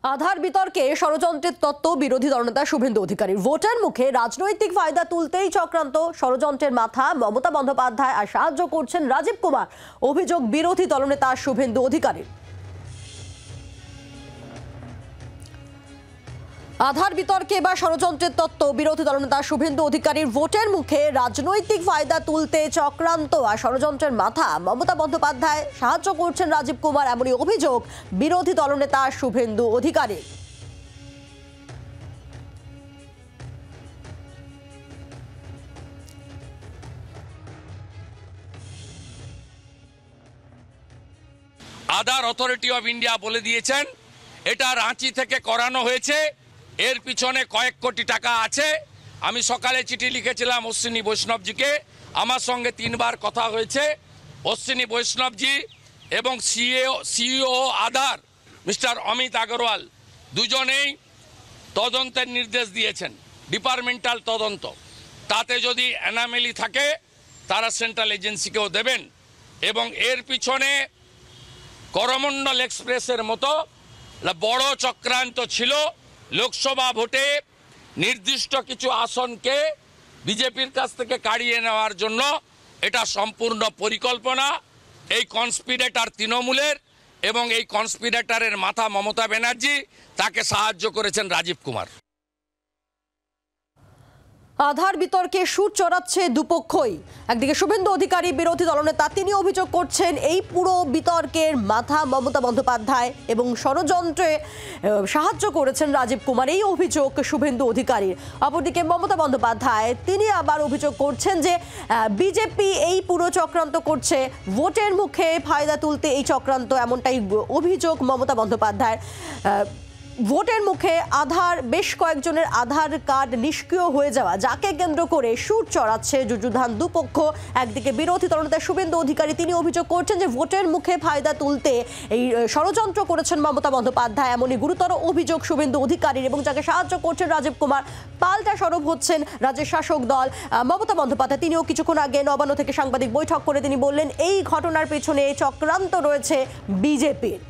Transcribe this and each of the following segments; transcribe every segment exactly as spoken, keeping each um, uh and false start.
আধার বিতর্কে ষড়যন্ত্রের তত্ত্ব বিরোধী দলনেতা শুভেন্দু অধিকারীর ভোটের মুখে রাজনৈতিক ফায়দা তুলতেই চক্রান্ত। ষড়যন্ত্রের মাথা মমতা বন্দ্যোপাধ্যায় আর সাহায্য করছেন রাজীব কুমার, অভিযোগ বিরোধী দলনেতা শুভেন্দু অধিকারীর। আধার বিতর্কে বা ষড়যন্ত্রের তত্ত্ব বিরোধী দলনেতা শুভেন্দু অধিকারীর ভোটের মুখে রাজনৈতিক ফায়দা তুলতে চক্রান্ত আর ষড়যন্ত্রের মাথা মমতা বন্দ্যোপাধ্যায় সাহায্য করছেন রাজীব কুমার, এমনই অভিযোগ বিরোধী দলনেতা শুভেন্দু অধিকারীর। আধার অথরিটি অফ ইন্ডিয়া বলে দিয়েছেন এটা রাঁচি থেকে করানো হয়েছে, এর পিছনে কয়েক কোটি টাকা আছে। আমি সকালে চিঠি লিখেছিলাম অশ্বিনী বৈষ্ণবজিকে, আমার সঙ্গে তিনবার কথা হয়েছে। অশ্বিনী বৈষ্ণবজি এবং CEO CEO Aadhaar mister Amit Agarwal দুজনেই তদন্তের নির্দেশ দিয়েছেন, ডিপার্টমেন্টাল তদন্ত। তাতে যদি অ্যানামেলি থাকে তারা সেন্ট্রাল এজেন্সিকেও দেবেন। এবং এর পিছনে করমণ্ডল এক্সপ্রেসের মতো বড় চক্রান্ত ছিল। লোকসভা ভোটে নির্দিষ্ট কিছু আসনকে বিজেপির কাছ থেকে কাড়িয়ে নেওয়ার জন্য এটা সম্পূর্ণ পরিকল্পনা। এই কনস্পিরেটর তৃণমূলের এবং এই কনস্পিরেটরের মাথা মমতা ব্যানার্জি, তাকে সাহায্য করেছেন রাজীব কুমার। আধার বিতর্কে সুর চড়াচ্ছে দুপক্ষই। একদিকে শুভেন্দু অধিকারী বিরোধী দলনেতা, তিনি অভিযোগ করছেন এই পুরো বিতর্কের মাথা মমতা বন্দ্যোপাধ্যায় এবং ষড়যন্ত্রে সাহায্য করেছেন রাজীব কুমার, এই অভিযোগ শুভেন্দু অধিকারীর। অপরদিকে মমতা বন্দ্যোপাধ্যায় তিনি আবার অভিযোগ করছেন যে বিজেপি এই পুরো চক্রান্ত করছে, ভোটের মুখে ফায়দা তুলতে এই চক্রান্ত, এমনটাই অভিযোগ মমতা বন্দ্যোপাধ্যায়। ভোটের মুখে আধার বেশ কয়েকজনের আধার কার্ড নিষ্ক্রিয় হয়ে যাওয়া, যাকে কেন্দ্র করে সুর চড়াচ্ছে যুযুধান দুপক্ষ। একদিকে বিরোধী দলনেতা শুভেন্দু অধিকারী তিনি অভিযোগ করছেন যে ভোটের মুখে ফায়দা তুলতে এই ষড়যন্ত্র করেছেন মমতা বন্দ্যোপাধ্যায়, এমনই গুরুতর অভিযোগ শুভেন্দু অধিকারীর, এবং যাকে সাহায্য করছেন রাজীব কুমার। পাল্টা সরব হচ্ছেন রাজ্যের শাসক দল মমতা বন্দ্যোপাধ্যায়। তিনিও কিছুক্ষণ আগে নবান্ন থেকে সাংবাদিক বৈঠক করে তিনি বললেন এই ঘটনার পেছনে চক্রান্ত রয়েছে বিজেপির।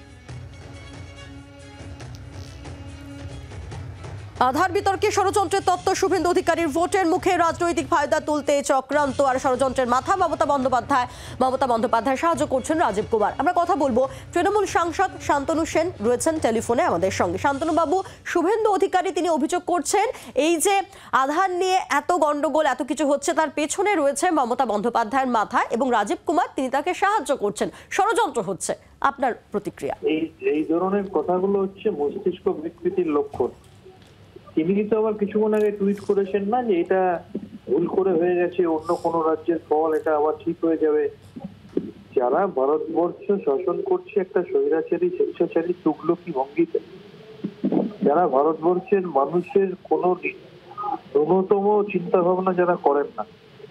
আধার বিতর্কে ষড়যন্ত্রের তত্ত্ব শুভেন্দু অধিকারীর, ভোটের মুখে রাজনৈতিক ফায়দা তুলতে চক্রান্ত আর ষড়যন্ত্রের মাথা মমতা বন্দ্যোপাধ্যায়। মমতা বন্দ্যোপাধ্যায় সাহায্য করছেন রাজীব কুমার। আমরা কথা বলবো, তৃণমূল সাংসদ শান্তনু সেন রয়েছেন টেলিফোনে আমাদের সঙ্গে। শান্তনু বাবু, শুভেন্দু অধিকারী তিনি অভিযোগ করছেন এই যে আধার নিয়ে এত গন্ডগোল, এত কিছু হচ্ছে, তার পেছনে রয়েছে মমতা বন্দ্যোপাধ্যায়ের মাথা, এবং রাজীব কুমার তিনি তাকে সাহায্য করছেন, ষড়যন্ত্র হচ্ছে। আপনার প্রতিক্রিয়া? এই এই ধরনের কথাগুলো হচ্ছে মস্তিষ্ক বিকৃতির লক্ষণ। তিনি তো আবার কিছুক্ষণ আগে টুইট করেছেন না যে এটা ভুল করে হয়ে গেছে, অন্য কোনো রাজ্যের ফল, এটা আবার ঠিক হয়ে যাবে। যারা ভারতবর্ষ শাসন করছে একটা স্বৈরাচারী স্বেচ্ছাচারী তুগলকি ভঙ্গিতে, যারা ভারতবর্ষের মানুষের কোনো ন্যূনতম চিন্তা ভাবনা যারা করেন না,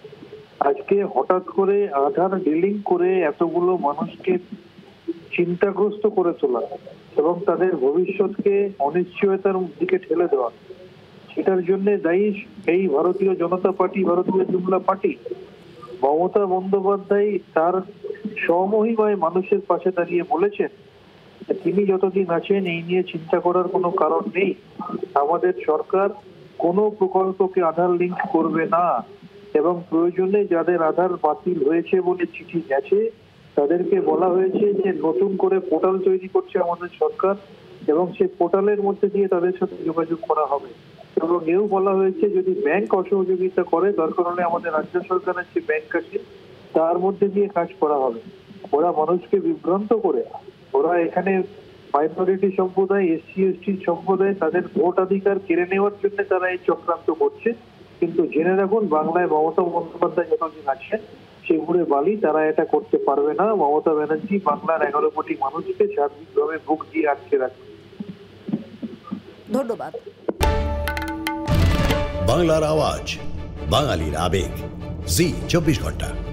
আজকে হঠাৎ করে আধার ডিলিং করে এতগুলো মানুষকে চিন্তাগ্রস্ত করে তোলা এবং তাদের ভবিষ্যৎকে অনিশ্চয়তার দিকে ঠেলে দেওয়া, সেটার জন্য দায়ী এই ভারতীয় জনতা পার্টি, ভারতীয় জুমলা পার্টি। মমতা বন্দ্যোপাধ্যায় তার স্বমহিমায় মানুষের পাশে দাঁড়িয়ে বলেছেন তিনি যতদিন আছেন এই নিয়ে চিন্তা করার কোনো কারণ নেই, আমাদের সরকার কোনো প্রকল্পকে আধার লিঙ্ক করবে না, এবং প্রয়োজনে যাদের আধার বাতিল হয়েছে বলে চিঠি গেছে তাদেরকে বলা হয়েছে যে নতুন করে পোর্টাল তৈরি করছে আমাদের সরকার, এবং সেই পোর্টালের মধ্যে দিয়ে তাদের সাথে যোগাযোগ করা হবে। এবং এও বলা হয়েছে যদি ব্যাংক অসহযোগিতা করে, দরকার হলে আমাদের রাজ্য সরকারের যে ব্যাংক আছে তার মধ্যে দিয়ে কাজ করা হবে। ওরা মানুষকে বিভ্রান্ত করে, ওরা এখানে মাইনরিটি সম্প্রদায়, এসসি এসটি সম্প্রদায়, তাদের ভোটাধিকার কেড়ে নেওয়ার জন্য তারা এই চক্রান্ত করছে। কিন্তু জেনে রাখুন, বাংলায় মমতা বন্দ্যোপাধ্যায় যতদিন আছেন সেগুড়ে বালি, তারা এটা করতে পারবে না। মমতা ব্যানার্জি বাংলার এগারো কোটি মানুষকে সার্বিকভাবে বুক দিয়ে আটকে রাখবে। ধন্যবাদ। বাংলার আওয়াজ, বাঙালির আবেগ, জি চব্বিশ ঘন্টা।